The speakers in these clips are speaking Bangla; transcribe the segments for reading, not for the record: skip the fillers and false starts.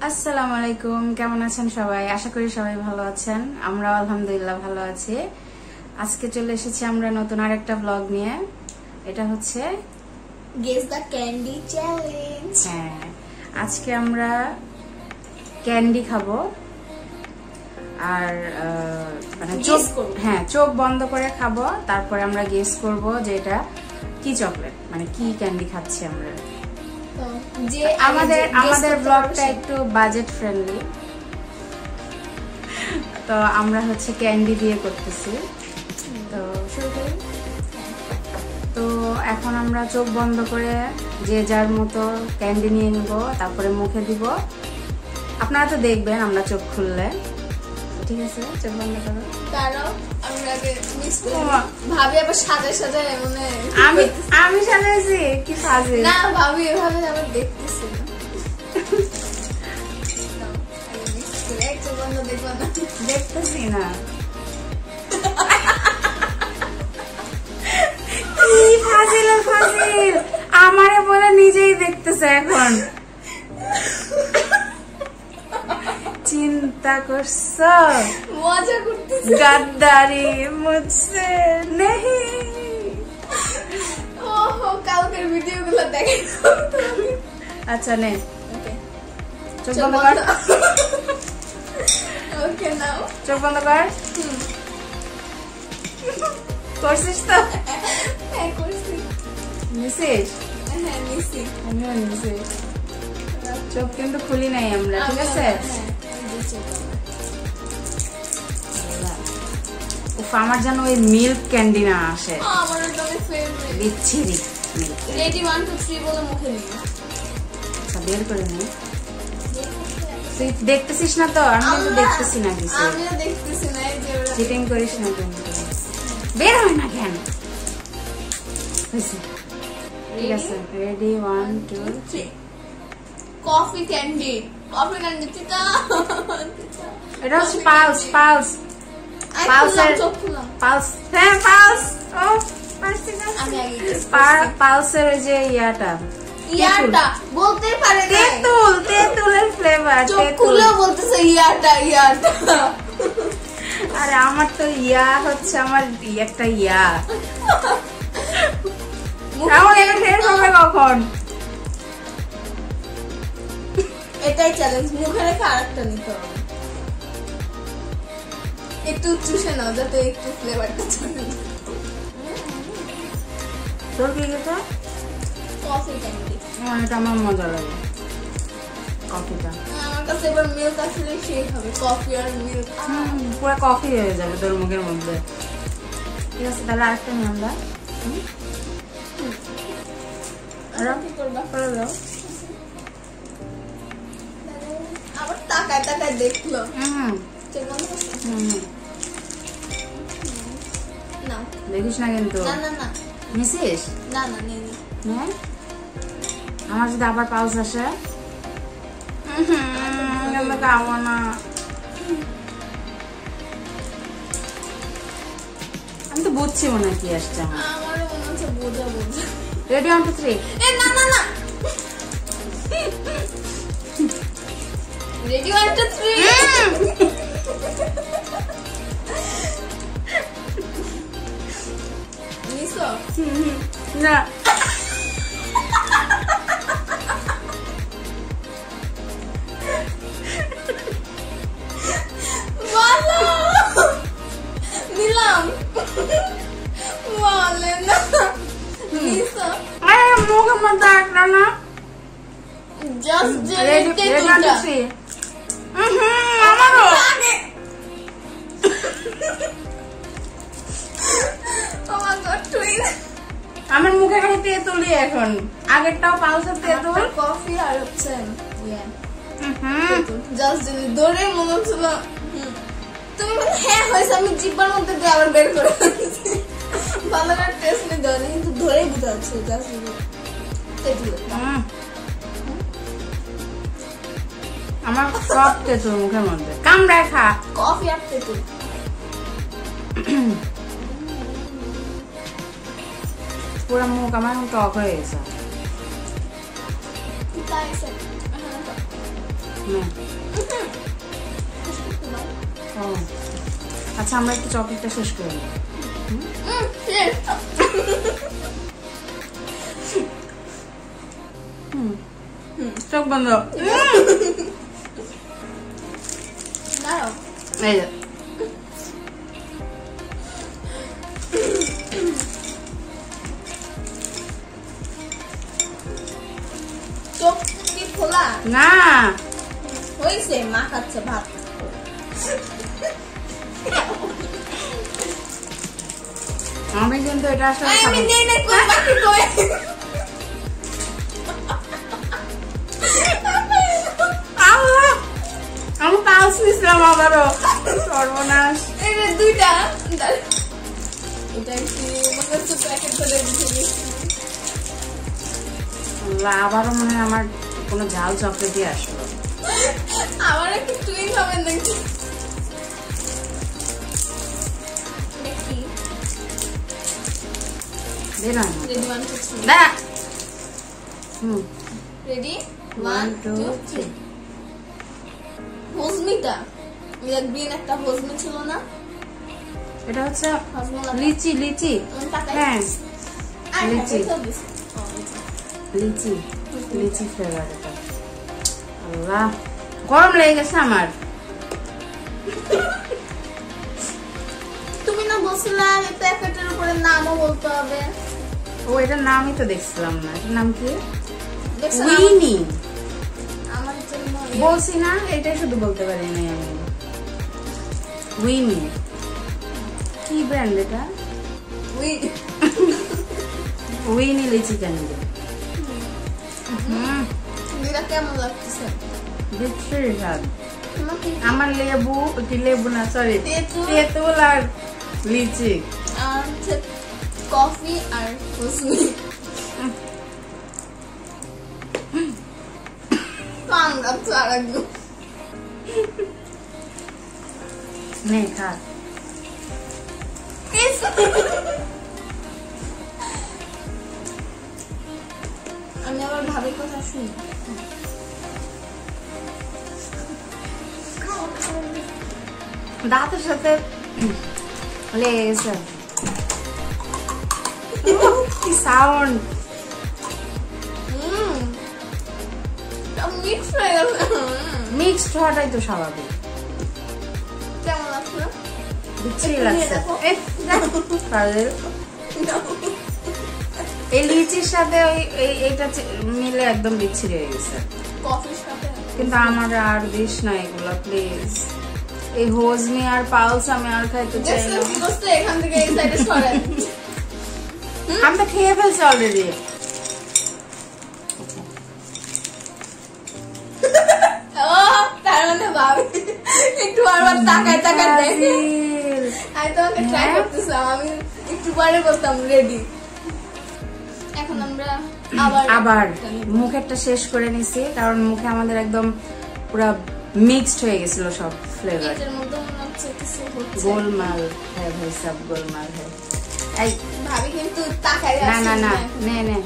আসসালামু আলাইকুম, কেমন আছেন সবাই? আশা করি সবাই ভালো আছেন। আমরা আলহামদুলিল্লাহ ভালো আছি। আজকে চলে এসেছি আমরা নতুন আরেকটা ব্লগ নিয়ে। এটা হচ্ছে গেস দ্য ক্যান্ডি চ্যালেঞ্জ। হ্যাঁ, আজকে আমরা ক্যান্ডি খাবো আর মানে চোখ বন্ধ করে খাবো। তারপরে আমরা গেস করব যে এটা কি চকলেট, মানে কি ক্যান্ডি খাচ্ছি আমরা। যে আমাদের ব্লগটা একটু বাজেট ফ্রেন্ডলি, তো আমরা হচ্ছে ক্যান্ডি দিয়ে করতেছি। তো শুরু করি। তো এখন আমরা চোখ বন্ধ করে যে যার মতো ক্যান্ডি নিয়ে নিব, তারপরে মুখে দিব। আপনারা তো দেখবেন আমরা চোখ খুললে। ঠিক আছে, চোখ বন্ধ করো। তারাও আমরা আগে মিস করি, ভাবি আবার সাজায় মনে আমি সাজাইছি কি সাজে না, ভাবি এভাবে আবার দেখতেছি না। দেখতেছি না ফাজিল আমারে বলে নিজেই দেখতেছে এখন। চিন্তা করছো? মজা করতেছি। গদ্দারি মুঝসে নেহি। ওহো, কালকের ভিডিওগুলো দেখে। আচ্ছা নে, চোখ বন্ধ কর। ওকে নাও, চোখ বন্ধ কর। করছিস তো? হ্যাঁ করছি। নিছিস? হ্যাঁ নিছি। আমিও নিছি। চোখ কিন্তু খুলি নাই আমরা, ঠিক আছে? আমার যেন ওই মিল্ক ক্যান্ডি না আসে। আমার ওটা ফেভারিট। বিচ্ছিরি মিল্ক। রেডি 1 2 3 বলে মুখে নিয়ে। আচ্ছা, বের করে নে। তুই দেখতেছিস না তো? আমি তো দেখতেছি না কিছু। আমিও দেখতেছি না। এই যে চিটিং করিস না তুমি। বের হয় না কেন? ঠিক আছে, রেডি 1 2 3। কফি ক্যান্ডি চিতা। এটা হচ্ছে পালস। পালস হ্যাঁ, পালস। ও আমি আগে পালসের ওই যে ইয়াটা বলতে পারে না। তেঁতুলের ফ্লেভার। চোখগুলো বলতেছে ইয়াটা। আরে আমার তো ইয়া হচ্ছে আমার একটা ইয়া। আমার এটা শেষ হবে কখন? এটাই চ্যালেঞ্জ। মুখে রেখে আরেকটা নিতে হবে। একটু চুষে নাও যাতে একটু ফ্লেভারটা চলে। তোর কি গেছে? Coffee candy. এটা আমার মজা লাগে, কফিটা। আমার কাছে এবার মিল্ক আসলে সেই হবে। কফি আর মিল্ক পুরো কফি হয়ে যাবে তোর মুখের মধ্যে। ঠিক আছে, তাহলে আরেকটা নিয়ে আমরা কি করবা? করে দাও। আবার তাকায় দেখলো। না দেখিস না কিন্তু। না নিছিস? না নেই। হ্যাঁ, আমার যদি আবার পাউস আসে খাবো না। আমি তো বুঝছি মনে হয় কি আসছে। আমারও মনে হচ্ছে বোঝা। রেডি 1 2 3। না রেডি 1 2 3। নিছো? না, নিলাম। বলে না। নিছো? মুখের মধ্যে একটা না। Just ready 1 2 3। আমারও আমার মুখে খালি তেঁতুলি এখন। আগেরটাও পাউসের তেঁতুল, কফি আর হচ্ছে জাস্ট দৌড়ে মনে হচ্ছিল। তুমি বলে হ্যাঁ হয়েছে, আমি জিব্বার মধ্যে দিয়ে আবার বের করে ভালো করে টেস্ট নিয়ে দেওয়া কিন্তু ধরেই বুঝা যাচ্ছে জাস্ট তেঁতুল। আমার সব তেঁতুল মুখের মধ্যে। কামড়ায় খা। কফি আর তেঁতুল। পুরো মুখ আমার টক হয়ে গেছে। ও আচ্ছা, আমরা একটু চকলেটটা শেষ করে নিই। চোখ বন্ধ। এই যে চোখ কি খোলা না, হয়েছে, মা খাচ্ছে ভাত। আমি কিন্তু এটা আসলে আমি নেই না কই বাকি কই। আমি পালস নিছিলাম আবারও, সর্বনাশ। এটা দুইটা, এটা কি মানে তো প্যাকেট করে দিয়েছি। আবারও মনে হয় আমার কোনো ঝাল চকলেটই আসলো। আমার একটু টুইন হবে নাকি? দেখি দে না, রেডি 1 2 3 দাঁড়া। রেডি 1 1 2 2 3 হজমিটা এটা গ্রিন একটা হজমি ছিল না? এটা হচ্ছে হজমলা লিচি। লিচি, হ্যাঁ লিচি। লিচি, লিচি ফ্লেভার এটা। আল্লাহ, গরম লেগে গেছে আমার। তুমি না বলছিলা এই প্যাকেটের উপরে নামও বলতে হবে। ও এটার নামই তো দেখছিলাম না, এটার নাম কি? দেখছেন উইনি। আমার জন্য বলছি না, এটাই শুধু বলতে পারি না আমি। উইনি কি ব্র্যান্ড এটা? উইনি লিচি ক্যান্ডি। এটা কেমন লাগতেছে? বিচ্ছিরি স্বাদ। তোমাকে আমার লেবু না, সরি, তেঁতুল আর লিচি। আর কফি আর হজমি পাঙ্গা ছাড়া নে খা। আমি আবার ভাবির কথা শুনি। দাঁতের সাথে লেগে গেছে। কি সাউন্ড! মিক্স হয়ে গেছে। মিক্সড হওয়াটাই তো স্বাভাবিক। কেমন লাগলো? বিচ্ছিরি লাগছে। এই লিচির সাথে এইটা মিলে একদম বিচ্ছিরি হয়ে গেছে। কফির সাথে কিন্তু আমার আর দিস না এগুলো, প্লিজ। এই হজমি আর পালস আমি আর খাইতে চাই না। এখান থেকে এই সাইডে সরাই। আমি তো খেয়ে ফেলছি অলরেডি। ও তার মানে ভাবি একটু বারবার তাকায় তাকায় দেখে। আমি তোমাকে ট্রাই করতেছিলাম, আমি একটু পরে বলতাম রেডি। এখন আমরা আবার মুখেরটা শেষ করে নিছি, কারণ মুখে আমাদের একদম পুরো মিক্সড হয়ে গেছিল সব ফ্লেভার। এটার মধ্যে মনে হচ্ছে কিছু হচ্ছে। গোলমাল হ্যাঁ ভাই, সব গোলমাল হ্যাঁ। এই ভাবি কিন্তু তাকায় না আছে। না না, নে নে।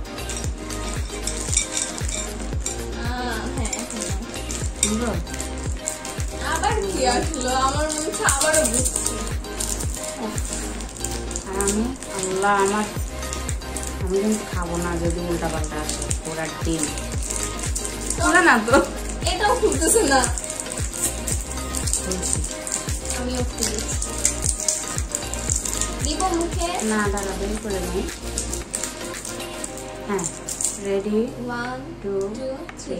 হ্যাঁ আবার কি আসলো? আমার মনে হচ্ছে আবারও বুঝছি। আর আমি আল্লাহ, আমি কিন্তু খাবো না যদি উল্টা পাল্টা আসে। ওরা ডিম না তো, এটাও খুলতেছে না। আমিও খুলছি। দিব মুখে না, দাঁড়া বের করে নি। হ্যাঁ ready 1 2 2 3।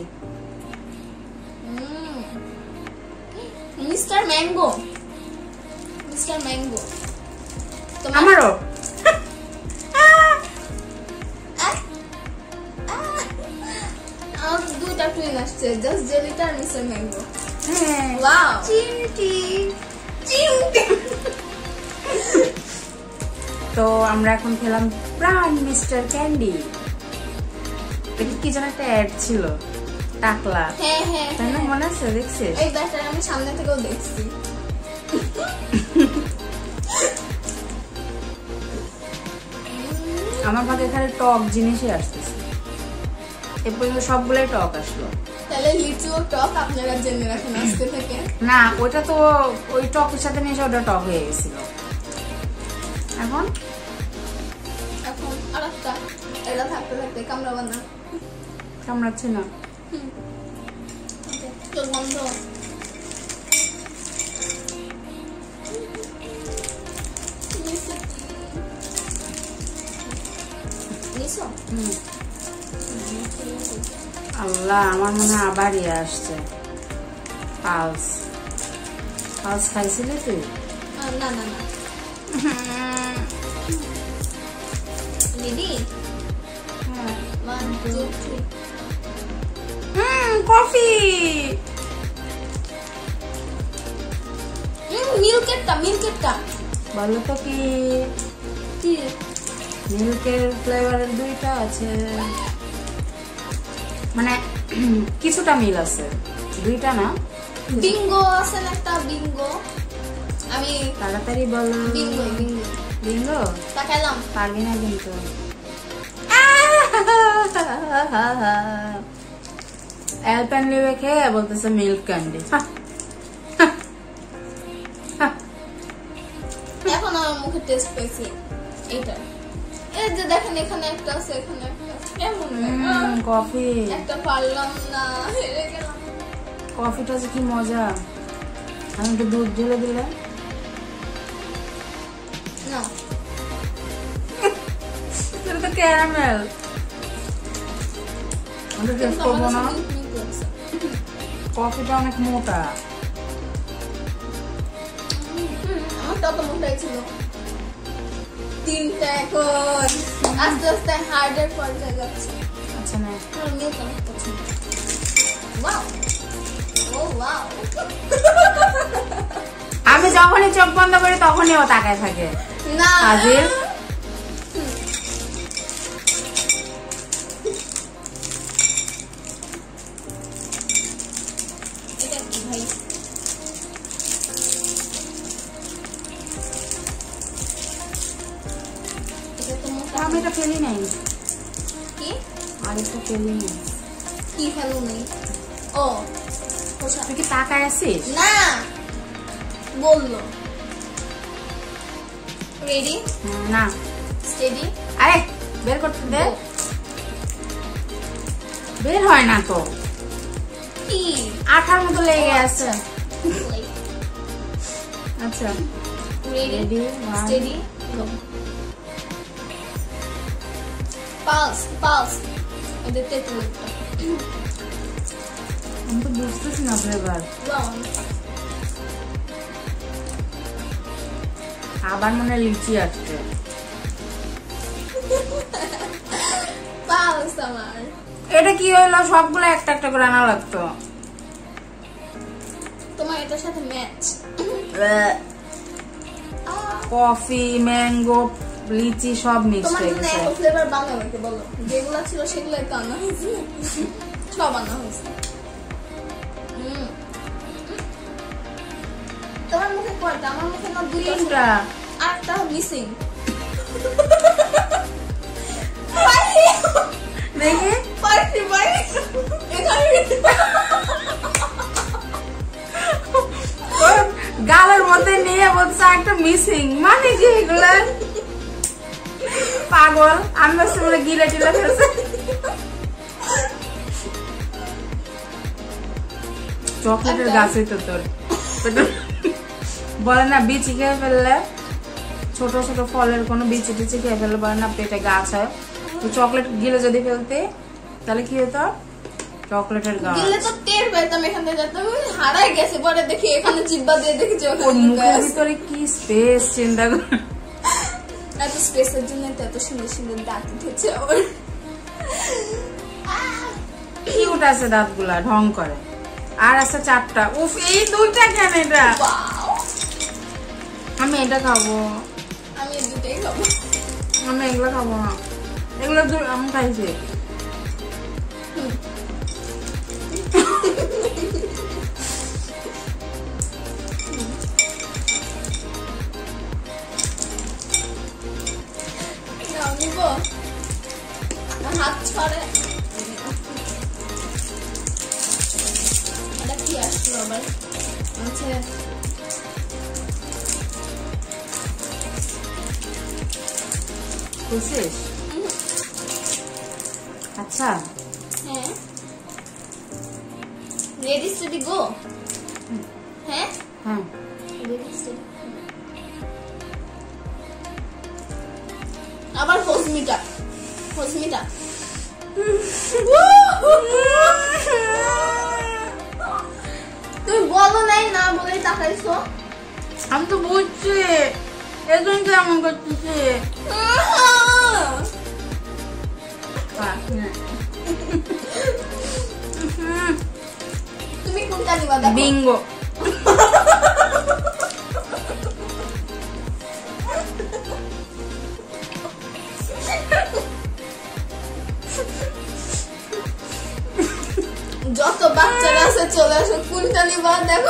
Mister Mango, Mister Mango. আমারও আমার দুইটা টুইন আসছে, জাস্ট জেলিটা আর মিস্টার ম্যাঙ্গো। হ্যাঁ। ওয়াও, চিমটি চিমটি। তো আমরা এখন খেলাম প্রাণ মিস্টার ক্যান্ডি। এটা কি যেন একটা অ্যাড ছিল, টাকলা, হ্যাঁ হ্যাঁ তাই না? মনে আছে? দেখছিস? এই ব্যাটার আমি সামনে থেকেও দেখছি। আমার ভাগে এখানে টক জিনিসই আসতেছে, এ পর্যন্ত সবগুলোই টক আসলো। তাহলে লিচু ও টক আপনারা জেনে রাখেন আজকে থেকে। না ওটা তো ওই টকের সাথে মিশে ওটা টক হয়ে গেছিল। এখন এখন আরেকটা এটা থাকতে থাকতে কামড়াবা না। কামড়াচ্ছে না। চোখ বন্ধ। আল্লাহ আমার মনে হয় আবার ইয়ে আসছে। পালস পালস খাইছিলি তুই? না না না দিদি। কফি। মিল্কেরটা বলো তো কি মিল্কের ফ্লেভারের দুইটা আছে, মানে কিছুটা মিল আছে, দুইটা না। বিঙ্গো আছে না একটা বিঙ্গো। আমি তাড়াতাড়ি বলো। বিঙ্গো বিঙ্গো বিঙ্গো তাকাইলাম পারবি না কিন্তু। অ্যালপেনলিবে খেয়ে বলতেছে মিল্ক ক্যান্ডি। এখন আমার মুখে টেস্ট পেয়েছি এটা। এই যে দেখেন এখানে একটা আছে, এখানে একটা আছে। কেমন কফি একটা পারলাম না, হেরে গেলাম। কফিটা যে কি মজা। আমি একটু দুধ ঢেলে দিলে না এটা তো ক্যারামেল। আমি টেস্ট করবো না। কফিটা অনেক মোটা। আমার তত মোটাই ছিল। তিনটা এখন আস্তে আস্তে হার্ডের পর্যায়ে যাচ্ছে। আচ্ছা না আমার মিল্ক অনেক পছন্দ। ওয়াও ও ওয়াও। আমি যখনই চোখ বন্ধ করি তখনই ও তাকায় থাকে। না হাজির। এটা কি ভাই? এটা তো মোটা। আমি এটা ফেলি নাই। কি আর এটা ফেলি নাই। কি ফেলো নেই? ও খোসা। তুই কি তাকায় আছিস? না বললো। রেডি না স্টেডি। আরে বের করতে দে। বের হয় না তো, কি আঠার মতো লেগে আছে। আচ্ছা ready ready steady go. Pulse Pulse. এদের তেতুলটা আমি তো বুঝতেছি না ফ্লেভার। আবার মনে হয় লিচি আসছে। পালস আমার। এটা কি হইলো? সবগুলো একটা একটা করে আনা লাগতো। তোমার এটার সাথে ম্যাচ। কফি ম্যাঙ্গো লিচি সব মিক্স তোমার হয়ে জন্য গেছে। এত ফ্লেভার বানাবে বলো? যেগুলো ছিল সেগুলোই তো আনা হয়েছে। সব আনা হয়েছে। তোমার মুখে কয়টা? আমার মুখে না দুইটা ছিল। তিনটা। আরেকটা মিসিং। দেখি পার্টি বাই এখানে গালের মধ্যে নিয়ে বলছে একটা মিসিং, মানে কি এগুলা? পাগল। আমি ভাবছি বলে গিলে টিলে ফেলছে। চকলেটের গাছই তো তোর বলে না বিচি খেয়ে ফেললে, ছোট ছোট ফলের কোনো বিচি টিচি খেয়ে ফেললে বলে না পেটে গাছ হয়। তো চকলেট গিলে যদি ফেলতে তাহলে কি হতো? চকলেটের গাছ। গেলে তো টের পেতাম এখান থেকে যেতাম। হারাই গেছে পরে দেখি এখানে জিব্বা দিয়ে দেখেছি ওর ওখানে মুখের ভিতরে কি স্পেস চিন্তা কর। এত স্পেসের জন্য তো এত সুন্দর সুন্দর দাঁত উঠেছে আমার। কিউট আছে দাঁতগুলা, ঢং করে। আর আছে চারটা। উফ এই দুইটা কেন? এটা Wow! আমি এটা খাবো। আমি এই দুটোই খাবো। আমি এগুলো খাবো না। এগুলো আমি খাইছি। নাও নিব। হাত ছড়ে। আবার আচ্ছা বুঝছিস? আচ্ছা হ্যাঁ রেডি স্টেডি গো হ্যাঁ হ্যাঁ রেডি স্টেডি আবার ফজমিটা তুমি বলো নাই না বলেই তাকাইছো আমি তো বুঝছি এজন্য তো এমন করতেছি তুমি কোনটা দিবা দেখো বিঙ্গো যত বাচ্চারা আছে চলে আসো কোনটা নিবা দেখো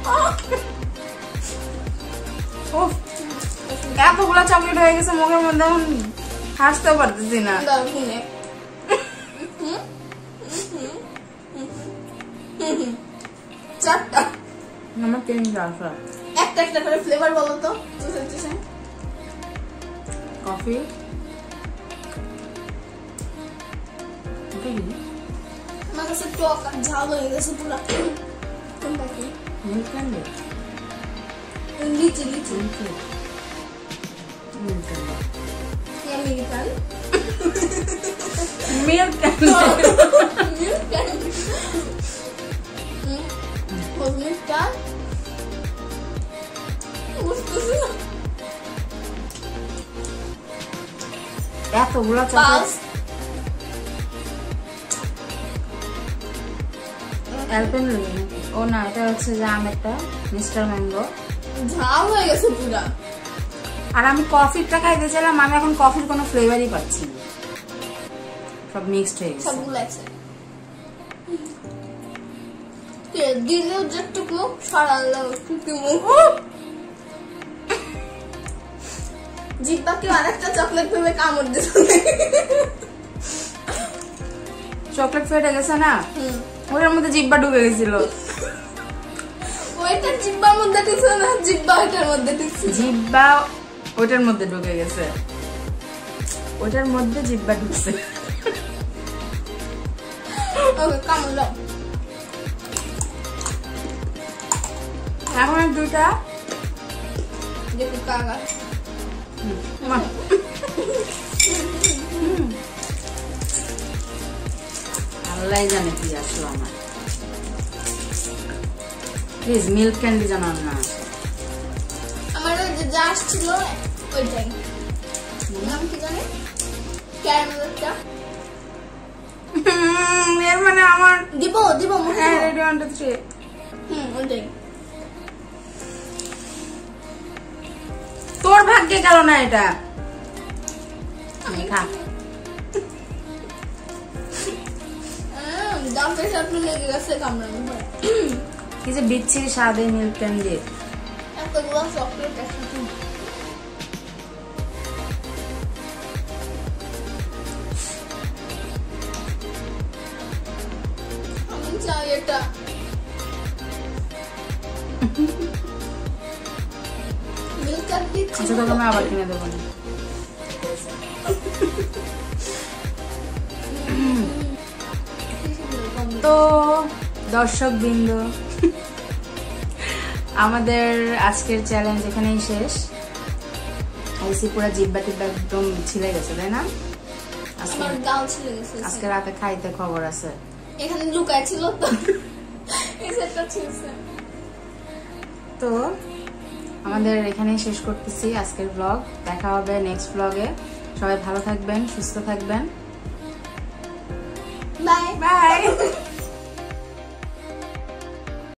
এতগুলো চকলেট হয়ে গেছে মুখের মধ্যে এখন হাসতেও পারতেছি না চারটা আমার তিনটা আছে একটা করে ফ্লেভার বলো তো কফি আমার কাছে টক আর ঝাল হয়ে গেছে পুরো কোনটা কি মিল্ক ক্যান্ডি লিচি milk candy American milk candy কসমিকটা বুঝতেছি না এতগুলো চকলেট অ্যালপেনলিবে ও না এটা হচ্ছে যে আমেরটা মিস্টার ম্যাঙ্গো ঝাল হয়ে গেছে পুরা আর আমি কফিটা খাইতে চাইলাম আমি এখন কফির কোনো ফ্লেভারই পাচ্ছি না সব মিক্সড হয়ে গেছে সবগুলো আছে দিলেও যেটুক মুখ সরালাম টুকি মুখ জিব্বা কেউ আরেকটা চকলেট ভেবে কামড় দিল চকলেট ফেটে গেছে না ওটার মধ্যে জিব্বা ঢুকে গেছিল ওইটার জিব্বার মধ্যে ঢুকছে না জিব্বা ওইটার মধ্যে ঢুকছে জিব্বা ওইটার মধ্যে ঢুকে গেছে ওইটার মধ্যে জিব্বা ঢুকছে ওকে কামড় দাও এখন দুইটা দেখো কাকা আল্লাহ জানে কি আসলো আমার প্লিজ মিল্ক ক্যান্ডি জানান না আমার ওই যে যা আসছিল ওইটাই নাম কি জানে ক্যারামেলটা এর মানে আমার দিব হ্যাঁ রেডি 1 2 3 ওইটাই তোর ভাগ্যে গেল না এটা খা দাঁতের সাথে লেগে গেছে কামড়ানো হয় কি যে বিচ্ছিরি স্বাদে মিল্ক ক্যান্ডি এতগুলো চকলেট একসাথে আমি চাই এটা মিল্ক ক্যান্ডি আচ্ছা তোকে আমি আবার কিনে দেবো না তো দর্শক বৃন্দ আমাদের আজকের চ্যালেঞ্জ এখানেই শেষ আইসি পুরো জিব্বা টিব্বা একদম ছিলে গেছে তাই না আমার গাল ছিলে গেছে আজকে রাতে খাইতে খবর আছে এখানে লুকায় ছিল তো এই সেটটা ছিল তো আমাদের এখানেই শেষ করতেছি আজকের ব্লগ দেখা হবে নেক্সট ব্লগে সবাই ভালো থাকবেন সুস্থ থাকবেন বাই বাই